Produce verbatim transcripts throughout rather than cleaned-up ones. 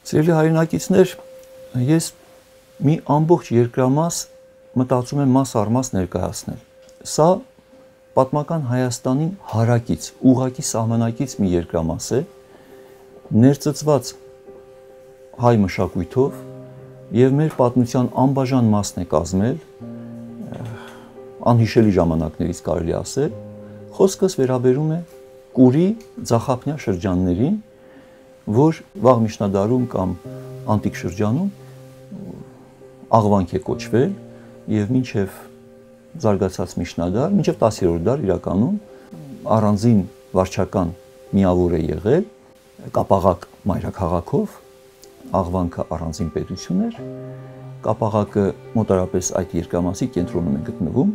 Սիրելի հայրենակիցներ, ես մի ամբողջ երկրամաս մտածում եմ մաս առ մաս ներկայացնել։ Սա պատմական Հայաստանին հարակից, ուղղակի սահմանակից մի երկրամաս է, ներծծված հայ մշակույթով եւ մեր պատմության անբաժան մասն է կազմել, անհիշելի ժամանակներից կարելի ասել, խոսքս վերաբերում է Կուրի ձախապնյա շրջաններին, որ վաղ միջնադարում կամ անտիկ շրջանում աղվանք է կոչվել եւ մինչեւ զարգացած միջնադար, մինչեւ տասերորդ դար իրականում առանձին վարչական միավոր է եղել, Կապաղակ մայրաքաղաքով, աղվանքը առանձին պետություն էր, Կապաղակը մոտարապես այդ երկրամասի կենտրոնում է գտնվում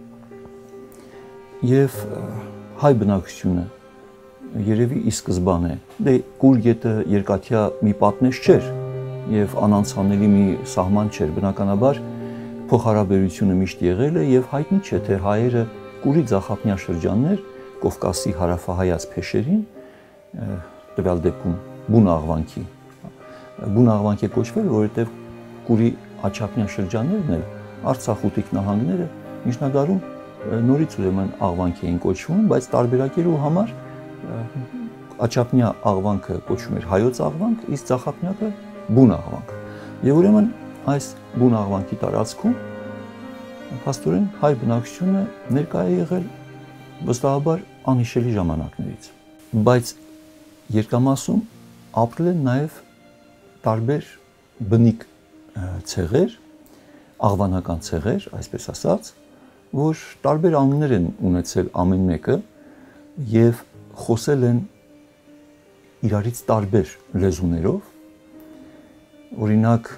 եւ հայ բնակչությունը երևի ի սկզբանե, դե Կուր գետը երկաթյա մի պատնեշ չէր եւ անանցանելի մի սահման չէր, բնականաբար փոխհարաբերությունը միշտ եղել է եւ հայտնի չէ թե հայերը Կուրի ձախապնյա շրջաններ Կովկասի հարավահայաց փեշերին տվյալ դեպքում բուն աղվանքի բուն աղվանք է կոչվել, որովհետեւ Կուրի աչափնյա շրջաններն էլ Արցախ-Ուտիկ նահանգները միջնադարում նորից ուրեմն աղվանք էին կոչվում, բայց տարբերակելու համար աչափնյա աղվանքը կոչվում էր հայոց աղվանք, իսկ ձախապնյակը բուն աղվանք։ Եվ ուրեմն այս բուն աղվանքի տարածքում փաստորեն հայ բնակչությունը ներկա է եղել վստահաբար անհիշելի ժամանակներից։ Բայց երկամասում ապրել են նաև տարբեր բնիկ ցեղեր, աղվանական ցեղեր, այսպես ասած, որ տարբեր անուններ են ունեցել ամեն մեկը եւ խոսել են իրարից տարբեր լեզուներով, օրինակ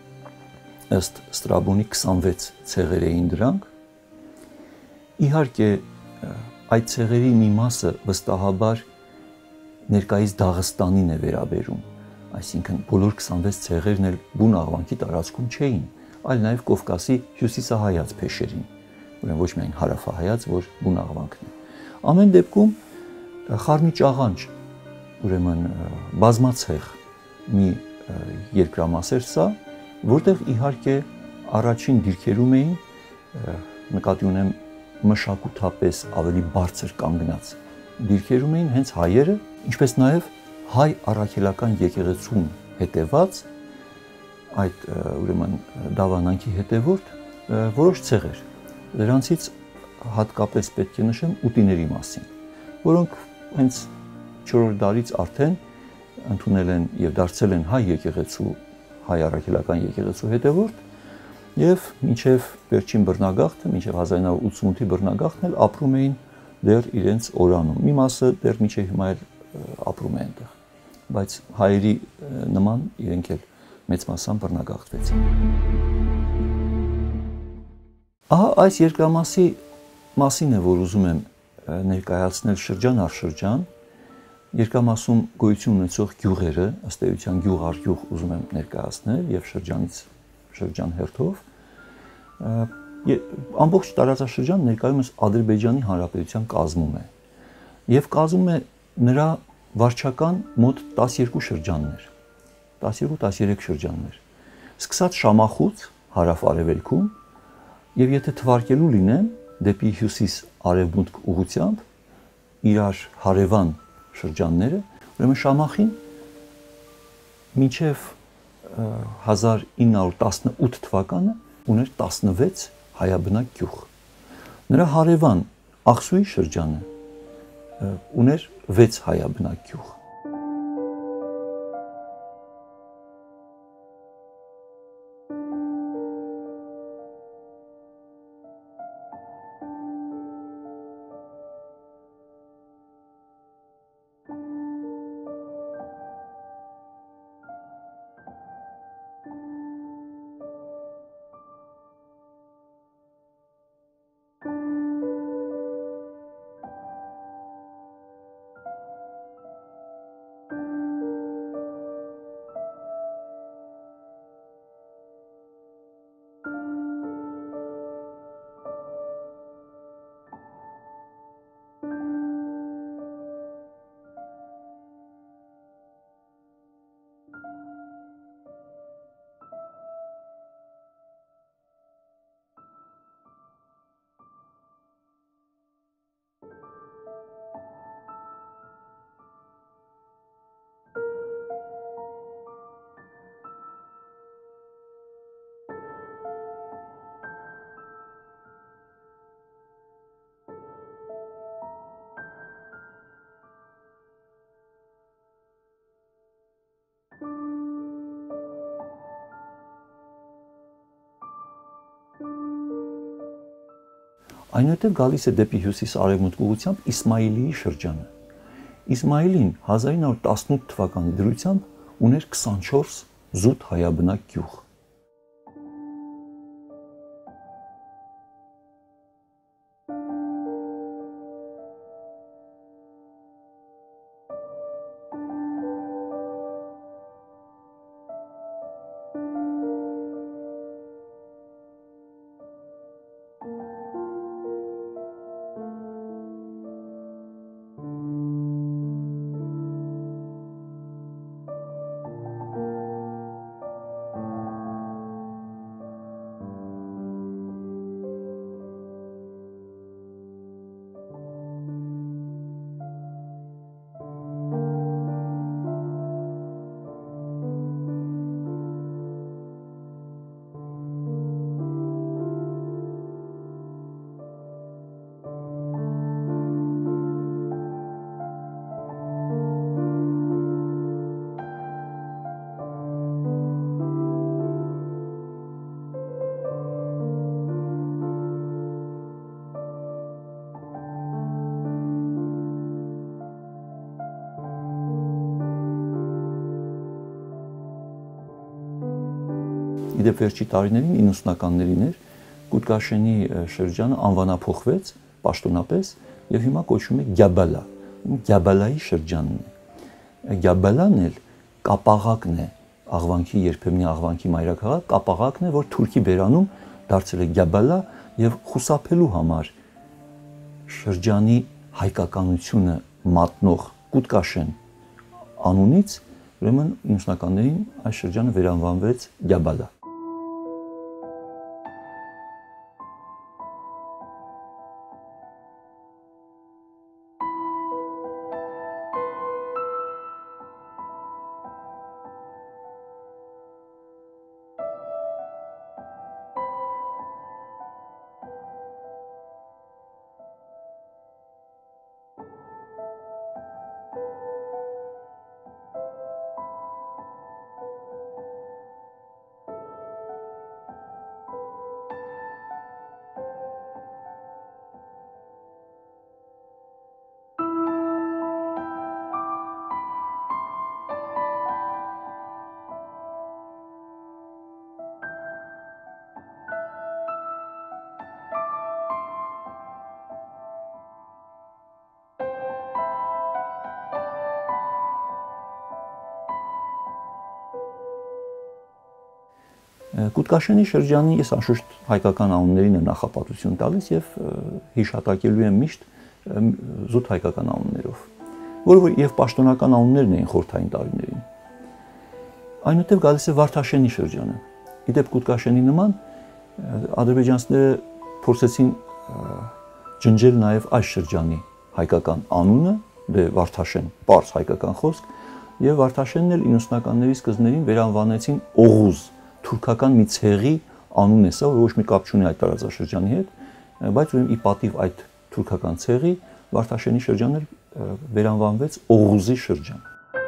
ըստ Ստրաբոնի քսանվեց ցեղեր էին դրանք, իհարկե այդ ցեղերի մի մասը վստահաբար ներկայիս Դաղստանին է վերաբերում, այսինքն բոլոր քսանվեց ցեղերն էլ բուն աղվանքի տարածքում չէին, այլ նաև Կովկասի հյուսիսահայաց փեշերին, ուրեմն ոչ միայն հարավահայաց, որ բուն աղվանքն է։ Ամեն դեպքում խառնիճաղանճ, ուրեմն բազմացեղ մի երկրամաս էր սա, որտեղ իհարկե առաջին դիրքերում էին, նկատի ունեմ մշակութապես ավելի բարձր կանգնած դիրքերում էին հենց հայերը, ինչպես նաև հայ առաքելական եկեղեցուն հետևած այդ ուրեմն դավանանքի հետևորդ որոշ ցեղեր։ Դրանցից հատկապես պետք է նշեմ ուտիների մասին, որոնք հենց չորրորդ դարից արդեն ընդունել են եւ դարձել են հայ եկեղեցու, հայ առաքելական եկեղեցու հետևորդ եւ մինչեւ վերջին բռնագաղթը, մինչեւ հազար ինը հարյուր ութսունութի բռնագաղթն էլ ապրում էին դեռ իրենց օրանում։ Մի մասը դեռ մինչեւ հիմա էլ ապրում է այնտեղ, բայց հայերի նման իրենք էլ մեծ մասամբ բռնագաղթվեցին։ Ահա այս երկրամասի մասին է, որ ուզում եմ ներկայացնել շրջան առ շրջան, երկրամասում գոյություն ունեցող գյուղերը, ըստ էության գյուղ առ գյուղ ուզում եմ ներկայացնել եւ շրջանից շրջան հերթով։ Ամբողջ տարածաշրջան ներկայումս Ադրբեջանի Հանրապետության կազմում է եւ կազմում է նրա վարչական մոտ տասներկու շրջաններ, տասներկու տասներեք շրջաններ, սկսած Շամախուց հարավ-արևելքում եւ եթե թվարկելու լինեմ դեպի հյուսիս-արևմուտք ուղղությամբ իրար հարևան շրջանները, ուրեմն Շամախին մինչև հազար ինը հարյուր տասնութ թվականը ուներ տասնվեց հայաբնակ գյուղ։ Նրա հարևան Աղսուի շրջանը ուներ վեց հայաբնակ գյուղ։ Այնուհետև գալիս է դեպի հյուսիս-արևմուտք ուղղությամբ Իսմայիլիի շրջանը։ Իսմայիլին հազար ինը հարյուր տասնութ թվականի դրությամբ ուներ քսանչորս զուտ հայաբնակ գյուղ։ Իդեպ վերջի տարիներին իննսունականներին էր Կուտկաշենի շրջանը անվանափոխվեց պաշտոնապես եւ հիմա կոչվում է Գյաբալա։ Գյաբալայի շրջանն է։ Գյաբալան էլ կապաղակն է աղվանքի երբեմնի աղվանքի մայրաքաղաք, կապաղակն է, որ թուրքի բերանում դարձել է Գյաբալա եւ խուսափելու համար շրջանի հայկականությունը մատնող Կուտկաշեն անունից, ուրեմն իննսունականներին այս շրջանը վերանվանվեց Գյաբալա։ Կուտկաշենի շրջանի ես անշուշտ հայկական անուններին եմ նախապատվություն տալիս եւ հիշատակելու եմ միշտ զուտ հայկական անուններով, որը որ եւ պաշտոնական անուններն էին խորհրդային տարիներին։ Այնուհետև գալիս է Վարդաշենի շրջանը։ Իդեպ Կուտկաշենի նման ադրբեջանցիները փորձեցին ջնջել նաեւ այս շրջանի հայկական անունը, դե Վարդաշեն, պարզ հայկական խոսք, եւ Վարդաշենն էլ իննսունականների սկզբներին վերանվանեցին Օղուզ, թուրքական մի ցեղի անուն է սա, որ ոչ մի կապ չունի այդ տարածաշրջանի հետ, բայց ուրեմն ի պատիվ այդ թուրքական ցեղի Վարդաշենի շրջանը վերանվանվեց Օղուզի շրջան։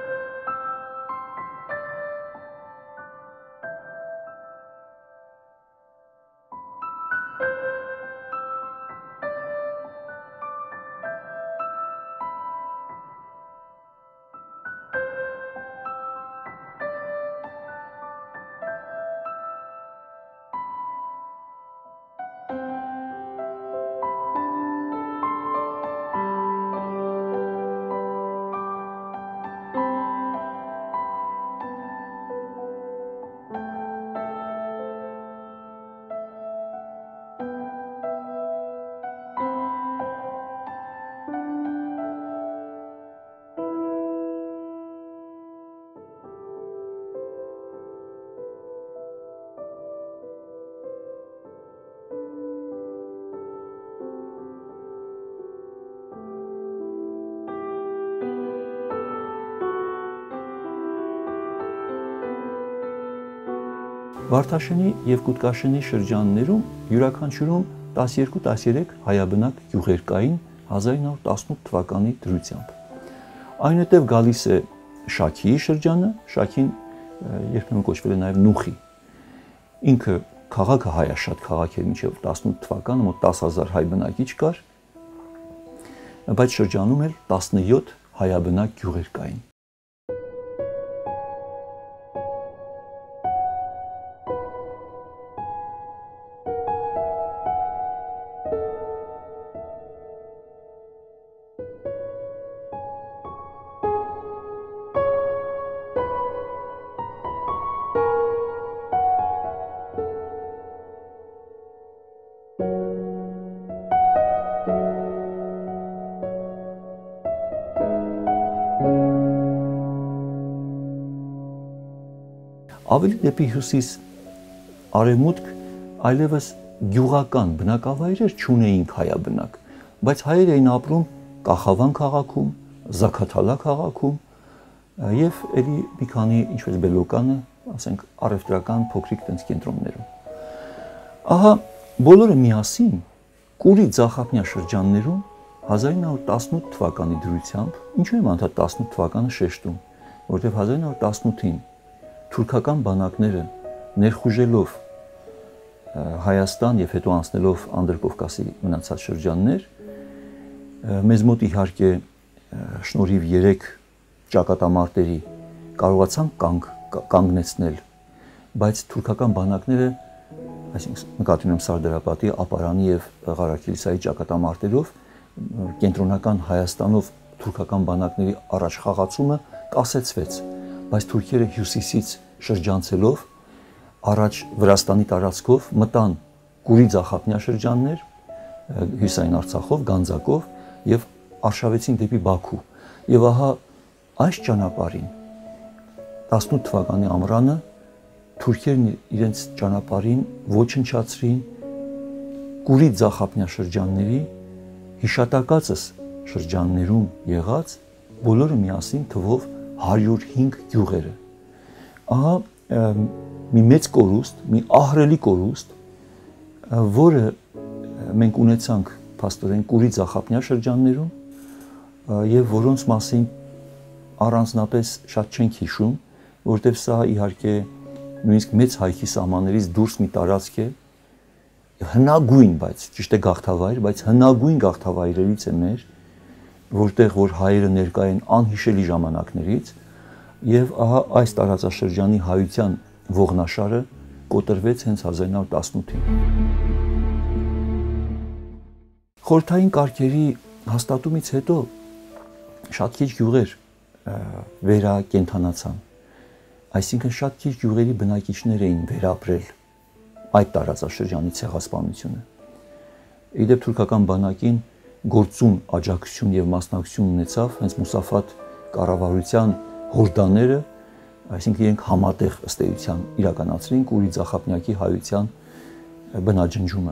Վարդաշենի եւ Կուտկաշենի շրջաններում յուրաքանչյուրում տասներկու տասներեք հայաբնակ գյուղեր կային հազար ինը հարյուր տասնութ թվականի դրությամբ։ Այնուհետև գալիս է Շաքիի շրջանը, Շաքին երբեմն կոչվել է նաև Նուխի։ Ինքը քաղաքը հայաշատ քաղաք էր, մինչև տասնութ թվականը մոտ տասը հազար հայ բնակիչ կար, բայց շրջանում էլ տասնյոթ հայաբնակ գյուղեր կային։ Ավելի դեպի հյուսիս արևմուտք այլևս գյուղական բնակավայրեր չունեինք հայաբնակ, բայց հայեր էին ապրում Կախավան քաղաքում, Զաքաթալա քաղաքում եւ ելի մի քանի ինչպես Բելոկանը, ասենք առևտրական փոքրիկ տենց կենտրոններում։ Ահա բոլորը միասին Կուրի Ձախապնյա շրջաններում հազար ինը հարյուր տասնութ թվականի դրությամբ, ինչու եմ անդադ տասնութ թվականը շեշտում, որտեղ հազար ինը հարյուր տասնութին թուրքական բանակները ներխուժելով Հայաստան եւ հետո անցնելով Անդրկովկասի մնացած շրջաններ, մեզ մոտ իհարկե շնորհիվ երեք ճակատամարտերի կարողացան կանգ, կանգնեցնել, բայց թուրքական բանակները, այսինքն նկատի ունեմ Սարդարապատի, Ապարանի եւ Ղարաքիլիսայի ճակատամարտերով կենտրոնական Հայաստանով թուրքական բանակների առաջ խաղացումը կասեցվեց, բայց թուրքերը հյուսիսից շրջանցելով առաջ Վրաստանի տարածքով մտան Կուրի Ձախապնյա շրջաններ, հյուսային Արցախով, Գանձակով եւ արշավեցին դեպի Բաքու։ Եվ ահա այս ճանապարհին տասնութ թվականի ամռանը թուրքերն իրենց ճանապարհին ոչնչացրին Կուրի Ձախապնյա շրջանների հիշատակածս շրջաններում եղած բոլորը միասին թվով հարյուր հինգ գյուղերը։ Ահա մի մեծ կորուստ, մի ահռելի կորուստ, որը մենք ունեցանք փաստորեն Կուրի Ձախապնյա շրջաններում եւ որոնց մասին առանձնապես շատ չենք հիշում, որտեղ սա իհարկե նույնիսկ մեծ հայքի սահմաններից դուրս մի տարածք է, հնագույն, բայց ճիշտ է գաղթավայր, բայց հնագույն գաղթավայրերից է մեր, որտեղ որ հայերը ներկա են անհիշելի ժամանակներից, եւ ահա այս տարածաշրջանի հայության ողնաշարը կոտրվեց հենց հազար ինը հարյուր տասնութին։ Խորհրդային կարգերի հաստատումից հետո շատ քիչ գյուղեր վերակենդանացան, այսինքն շատ քիչ գյուղերի բնակիչներ էին վերապրել այդ տարածաշրջանի ցեղասպանությունը։ Իդեպ թուրքական բանակին գործուն աջակցություն եւ մասնակցություն ունեցավ հենց Մուսաֆատ կառավարության հորդաները, այսինքն իրենք համատեղ ըստ էության իրականացրին Կուրի Ձախապնյակի հայության բնաջնջումը։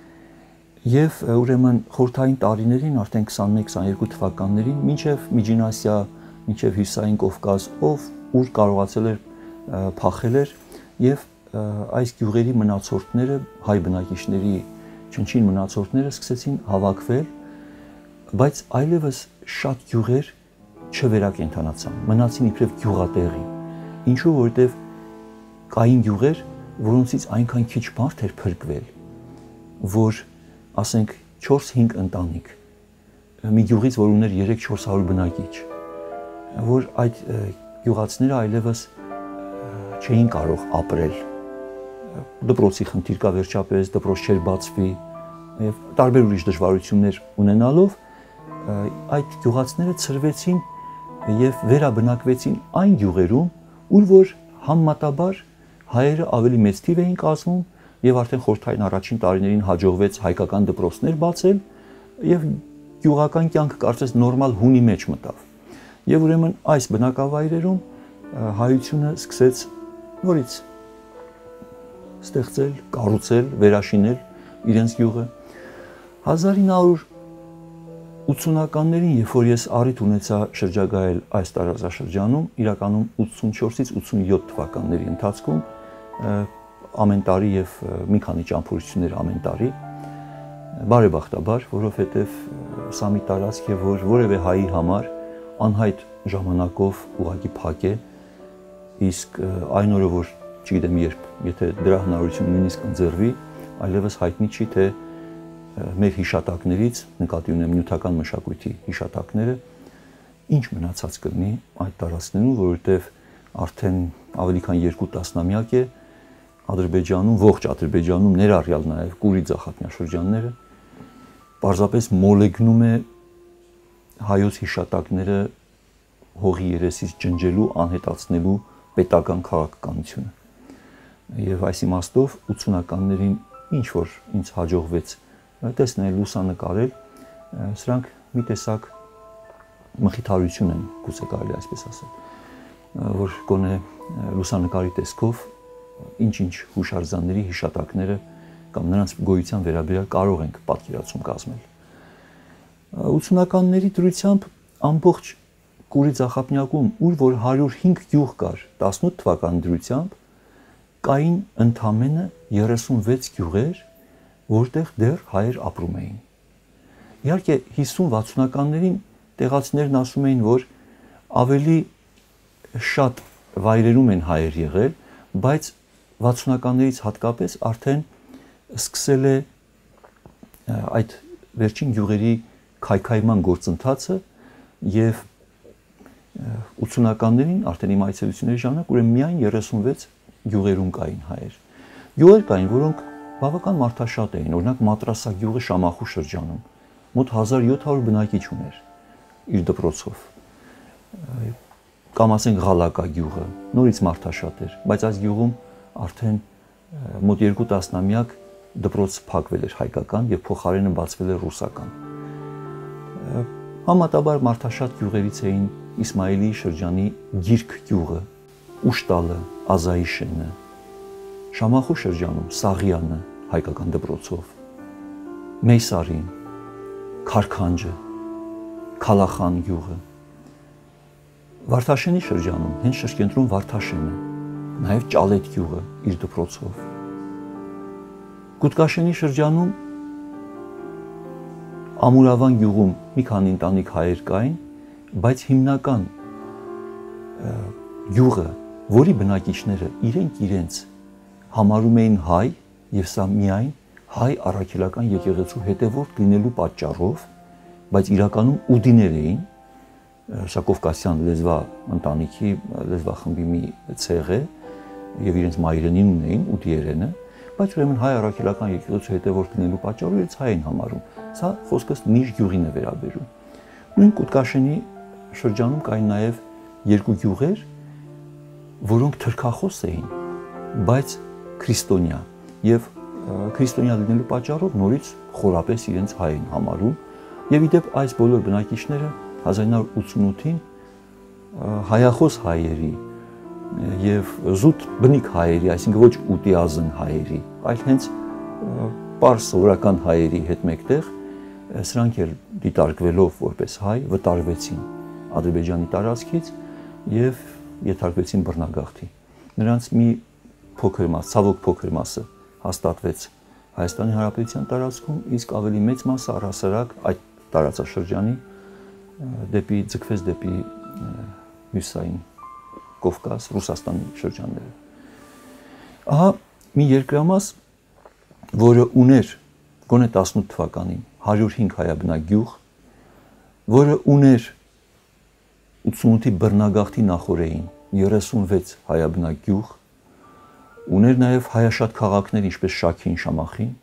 Եվ ուրեմն խորհրդային տարիներին, արդեն քսանմեկ քսաներկու թվականներին, մինչև Միջին Ասիա, մինչև Հյուսիսային Կովկաս, ով ուր կարողացել էր փախել էր եւ այս գյուղերի մնացորդները, հայ բնակիչների չնչին մնացորդները սկսեցին հավաքվել, բայց այլևս շատ գյուղեր չվերակենդանացան, մնացին իբրև գյուղատեղի։ Ինչու, որովհետև կային գյուղեր, որոնցից այնքան քիչ մարդ էր փրկվել, որ ասենք չորս-հինգ ընտանիք, մի գյուղից, որ ուներ երեք-չորս հարյուր բնակիչ, որ այդ գյուղացիները այլևս չէին կարող ապրել։ Դպրոցի խնդիր կա վերջապես, դպրոց չէր բացվի եւ տարբեր ուրիշ դժվարություններ ունենալով այդ գյուղացիները ցրվեցին եւ վերաբնակվեցին այն գյուղերում, ուր որ համեմատաբար հայերը ավելի մեծ թիվ էին կազմում եւ արդեն խորհրդային առաջին տարիներին հաջողվեց հայկական դպրոցներ բացել եւ գյուղական կյանքը կարծես նորմալ հունի մեջ մտավ։ Եվ ուրեմն այս բնակավայրերում հայությունը սկսեց նորից ստեղծել, կառուցել, վերաշինել իրենց գյուղը։ հազար ինը հարյուր ութսունականներին, երբ որ ես առիթ ունեցա շրջագայել այս տարածաշրջանում, իրականում ութսունչորսից ութսունյոթ թվականների ընթացքում ամեն տարի եւ մի քանի ճամփորդություններ ամեն տարի, բարեբախտաբար, որովհետեւ սա մի տարածք է, որ որևէ հայի համար անհայտ ժամանակով ուղղակի փակ է, իսկ այն օրը որ չգիտեմ երբ, եթե դրա հնարավորությունը նույնիսկ ընձեռվի, այլևս հայտնի չի, թե մեր հիշատակներից, նկատի ունեմ նյութական մշակույթի հիշատակները, ինչ մնացած կլինի այդ տարածքներում, որովհետև արդեն ավելի քան երկու տասնամյակ է Ադրբեջանում, ողջ Ադրբեջանում ներառյալ նաև Կուրի ձախատնաշրջանները պարզապես մոլեգնում է հայոց հիշատակները հողի երեսից ջնջելու, անհետացնելու պետական քաղաքականությունը։ Եվ այս իմաստով ութսունականներին ինչ որ ինձ հաջողվեց տեսնել, լուսանկարել, սրանք մի տեսակ մխիթարություն են, գուցե կարելի այսպես ասել, որ գոնե լուսանկարի տեսքով ինչ-ինչ հուշարձանների հիշատակները կամ նրանց գոյության վերաբերյալ կարող ենք պատկերացում կազմել։ ութսունականների դրությամբ ամբողջ Կուրի ձախապնյակում, ուր որ հարյուր հինգ գյուղ կար տասնութ թվականի դրությամբ, կային ընդամենը երեսունվեց գյուղեր, որտեղ դեռ հայեր ապրում էին։ Իհարկե հիսուն-վաթսունականներին տեղացիներն ասում էին, որ ավելի շատ վայրերում են հայեր եղել, բայց վաթսունականներից հատկապես արդեն սկսել է այդ վերջին գյուղերի քայքայման գործընթացը եւ ութսունականներին արդեն իմ այցելությունների ժամանակ ուրեմն միայն երեսունվեց գյուղերում կային հայեր։ Գյուղեր կային, որոնք բավական մարդաշատ էին, օրինակ Մատրասա գյուղը Շամախու շրջանում, մոտ հազար յոթ հարյուր բնակիչ ուներ իր դպրոցով։ Կամ ասենք Ղալակա գյուղը, նորից մարդաշատ էր, բայց այս գյուղում արդեն մոտ երկու տասնամյակ դպրոց փակվել էր հայկական եւ փոխարենը բացվել էր ռուսական։ Համատաբար մարդաշատ գյուղերից էին Իսմայելի շրջանի Գիրք գյուղը, Ուշտալը, Ազայիշենը, Շամախու շրջանում Սաղյանը հայկական դպրոցով, Մեյսարին, Քարքանջը, Քալախան գյուղը, Վարդաշենի շրջանում հենց շրջենտրում Վարդաշենը, նաև Ճալետ գյուղը իր դպրոցով, Կուտկաշենի շրջանում Ամուրավան գյուղում մի քանի ընտանիք հայեր կային, բայց հիմնական գյուղը, որի բնակիչները իրենք իրենց համարում էին հայ, եւ սա միայն հայ առաքելական եկեղեցու հետևորդ լինելու պատճառով, բայց իրականում ուդիներ էին, սա կովկասյան լեզվա ընտանիքի լեզվախմբի մի ցեղ է եւ իրենց մայրենին ունեին ուդիերենը, բայց ուրեմն հայ առաքելական եկեղեցու հետևորդ լինելու պատճառով իրենց հայ են համարում։ Սա խոսքս Նիժ գյուղին է վերաբերում։ Նույն Կուտկաշենի շրջանում կային նաև երկու գյուղեր, որոնք թրքախոս էին, բայց քրիստոնյա եւ քրիստոնյա լինելու պատճառով նորից խորապես իրենց հայ են համարում եւ իդեպ այս բոլոր բնակիչները հազար ինը հարյուր ութսունութին հայախոս հայերի եւ զուտ բնիկ հայերի, այսինքն ոչ ուտիազն հայերի, այլ հենց պարս սովորական հայերի հետ մեկտեղ սրանք էլ դիտարկվելով որպես հայ վտարվեցին Ադրբեջանի տարածքից եւ եթարկվեցին բռնագաղթի։ Նրանց մի փոքր մաս, ցավոք փոքր մասը հաստատվեց Հայաստանի Հանրապետության տարածքում, իսկ ավելի մեծ մասը առհասարակ այդ տարածաշրջանի դեպի ձգվեց դեպի հյուսային Կովկաս, Ռուսաստանի շրջանները։ Ահա մի երկրամաս, որը ուներ գոնե տասնութ թվականին հարյուր հինգ հայաբնակ գյուղ, որը ուներ ութսունութի բռնագաղթի նախօրեին երեսունվեց հայաբնակ գյուղ, ուներ նաև հայաշատ քաղաքներ, ինչպես Շաքին, Շամախին,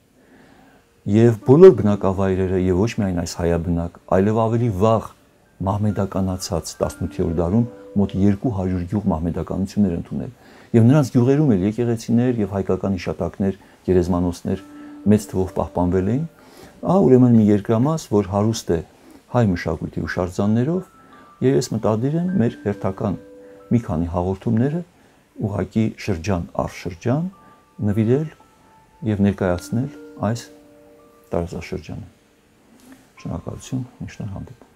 եւ բոլոր բնակավայրերը եւ ոչ միայն այս հայաբնակ, այլև ավելի վաղ մահմեդականացած տասնութերորդ դարում մոտ երկու հարյուր գյուղ մահմեդականություններ ընդունել եւ նրանց գյուղերում էլ եկեղեցիներ եւ հայկական հիշատակներ, գերեզմանոցներ մեծ թվով պահպանվել էին։ Ահա ուրեմն մի երկրամաս, որ հարուստ է հայ մշակույթի հուշարձաններով, եւ ես մտադիր եմ մեր հերթական մի քանի հաղորդումները ուղղակի շրջան առ շրջան նվիրել եւ ներկայացնել այս տարածաշրջանը։ Շնորհակալություն, միշտ հանդիպում։